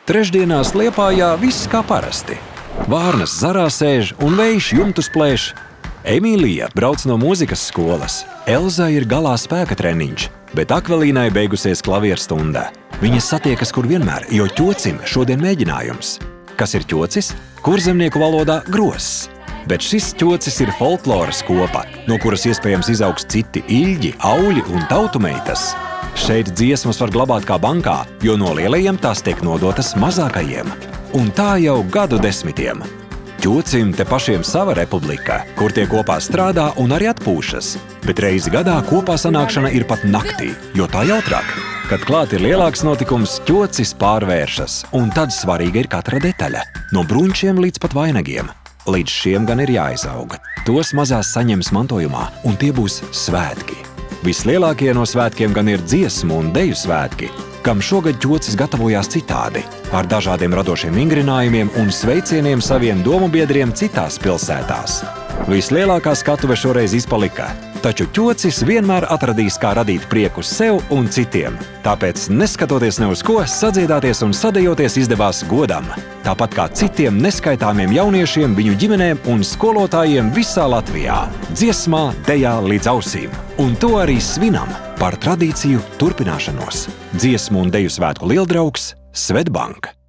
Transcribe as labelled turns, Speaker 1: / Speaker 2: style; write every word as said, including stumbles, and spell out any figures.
Speaker 1: Trešdienās Liepājā viss kā parasti. Vārnas zarā sēž un vējš jumtus plēš. Emīlija brauc no mūzikas skolas. Elzai ir galā spēka treniņš, bet Akvelīnai beigusies klavierstunda. Viņas satiekas kur vienmēr, jo ķocim šodien mēģinājums. Kas ir ķocis? Kurzemnieku valodā gross. Bet šis ķocis ir folkloras kopa, no kuras iespējams izaugs citi iļģi, auļi un tautumeitas. Šeit dziesmas var glabāt kā bankā, jo no lielajiem tās tiek nodotas mazākajiem. Un tā jau gadu desmitiem. Ķocim te pašiem sava republika, kur tie kopā strādā un arī atpūšas. Bet reizi gadā kopā sanākšana ir pat naktī, jo tā jautrāk. Kad klāt ir lielāks notikums, ķocis pārvēršas, un tad svarīga ir katra detaļa. No bruņšiem līdz pat vainagiem. Līdz šiem gan ir jāizauga. Tos mazās saņems mantojumā, un tie būs svētki. Vislielākie no svētkiem gan ir dziesmu un deju svētki, kam šogad ķocis gatavojās citādi, ar dažādiem radošiem vingrinājumiem un sveicieniem saviem domu biedriem citās pilsētās. Vislielākā skatuve šoreiz izpalika, taču ķocis vienmēr atradīs, kā radīt prieku sev un citiem. Tāpēc, neskatoties ne uz ko, sadziedāties un sadejoties izdevās godam. Tāpat kā citiem neskaitāmiem jauniešiem, viņu ģimenēm un skolotājiem visā Latvijā. Dziesmā, dejā līdz ausīm. Un to arī svinam par tradīciju turpināšanos. Dziesmu un deju svētku lieldraugs Svedbank.